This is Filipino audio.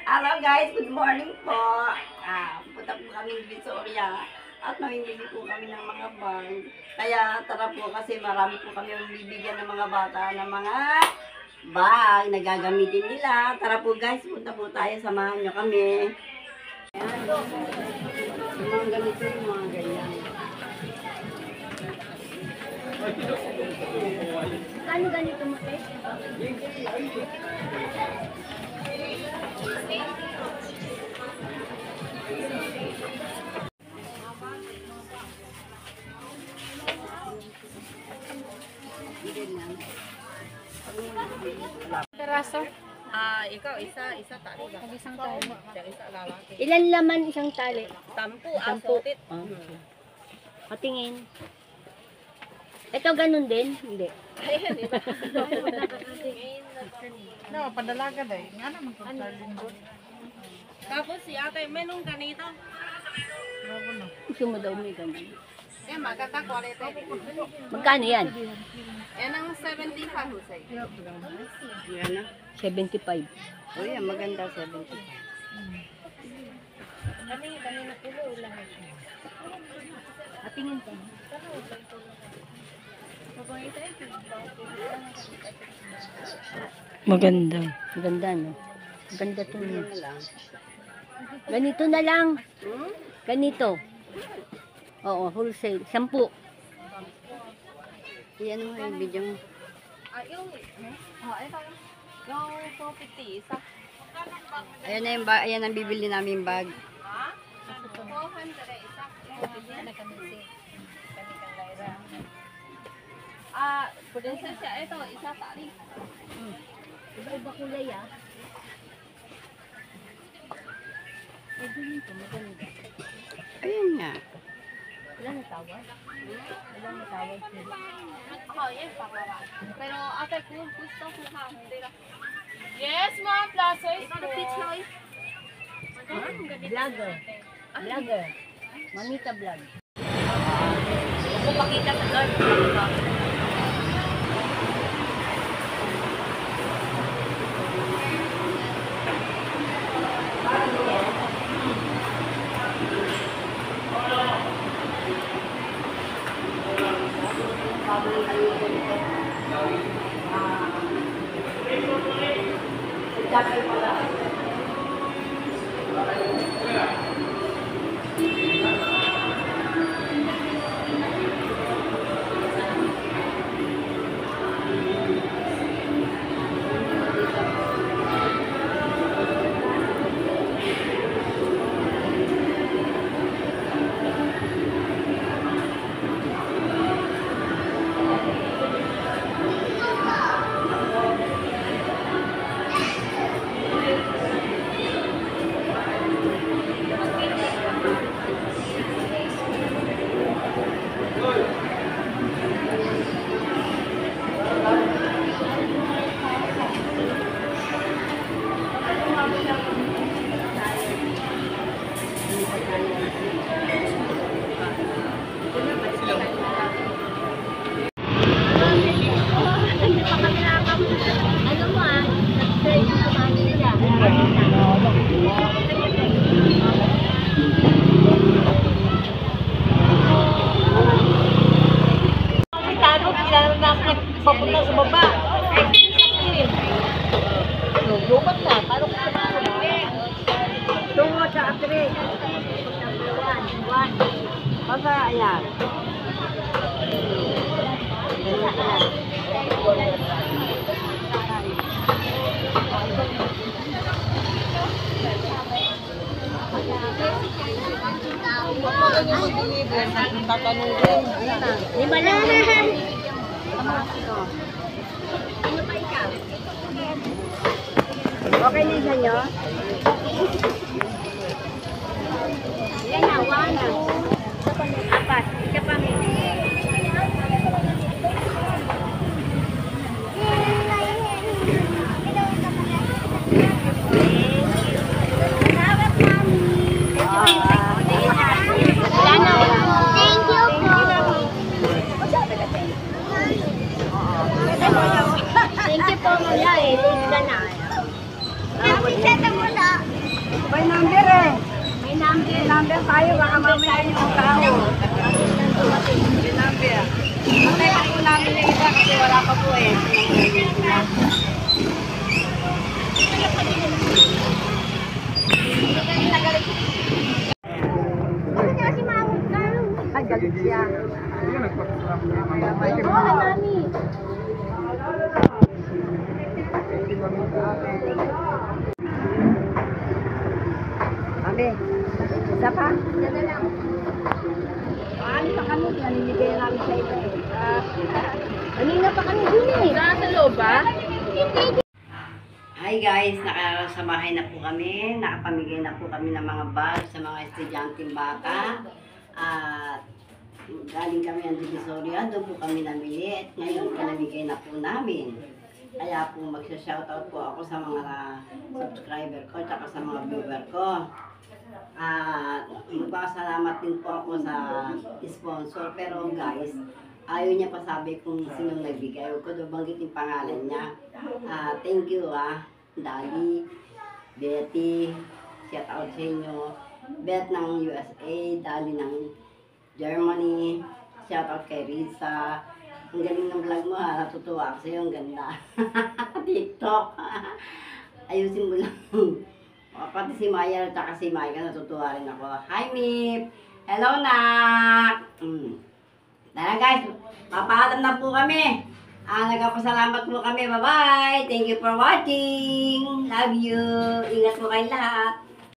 Hello guys, good morning po. Punta po kami ng Visoria at mamimili po kami ng mga bag. Kaya tara po kasi marami po kami bibigyan ng mga bata ng mga bag na gagamitin nila. Tara po guys, punta po tayo, samahan nyo kami. Ayan. Yung mga ganito, yung mga ganyan. Ano ganito mo, eh? Peraso? Ikaw, isa tali ba? Isang tali. Isa lalaki. Ilan laman isang tali? 10, Sampu. sutit. Patingin. Ito ganun din? Hindi. Ayan, iba. No, padalaga day. Nga naman kung charling doon. Tapos si ate, menong ganito. Bravo na. Gusto mo daw may ganun. Eh, magkaka-quality. Magkano yan? Yan ang 75, Jose. Yan na. 75. O yan, maganda 70. Patingin ka. Maganda. Maganda, no? Maganda to. No? Yan lang. Ganito na lang. Hmm? Ganito. Oo, wholesale. 10. Yan mo yung video mo. Yung, ito. Yung 250, isa. Ayan na yung bag, ayan ang bibili namin bag. 400, isa. Prinsesya, ito, isa tali. Iba-iba kulay, ah. Eh, ganito, maganda. Ayan nga. Wala na tawad? Wala na tawad sila. Ako, yes, pababa. Pero ate, kung gusto ko ha, hindi lang. Yes, ma'am, plaza is Ito, pitch na, eh. Vlogger. Vlogger. Mamita vlog. Kung pakita sa doon, Ano mo, ah? Subscribe mo sa kanila. Tano, kailangan na ako papunta sa baba. Lumat na. Paano ko sa baba? Tungo sa address. Baka, ayan. Tatanungin. Lima lang. Okay na isa nyo? Yan na, one. Apat. Ika pa may. Thank you po. Thank you po muna eh. Thank you na. Seta mo na. May number eh. May number tayo. Baka mamaya yung tao. May number. Antay pa po namin yung iba kasi wala pa po eh. Ay, galit siya. Mami, isa pa? Paano pa kami? Naninigay namin sa iba eh. Kanina pa kami dun eh. Sa loob ba? Hi guys, nakasamahay na po kami. Nakapamigay na po kami ng mga bag sa mga estudyanteng bata. At galing kami ang Divisoria, doon po kami namili. At ngayon pinamigay na po namin. Kaya po magsha-shoutout po ako sa mga subscriber ko at sa mga viewer ko. At magpasalamat din po ako sa sponsor. Pero guys, ayaw niya pa sabi kung sinong nagbigay. Huwag ko daw banggit yung pangalan niya. Thank you Dali, Betty, shout out sa inyo. Beth ng USA, Dali ng Germany, shout out kay Risa. Ang galing ng vlog mo natutuwa ako sa'yo, ang ganda. TikTok. Ayusin mo lang. Pati si Maya at si Maya, natutuwa rin ako. Hi Mip! Hello Nak! Tara guys, papaalam na po kami. Nagpapasalamat po kami. Bye-bye! Thank you for watching! Love you! Ingat po kayong lahat!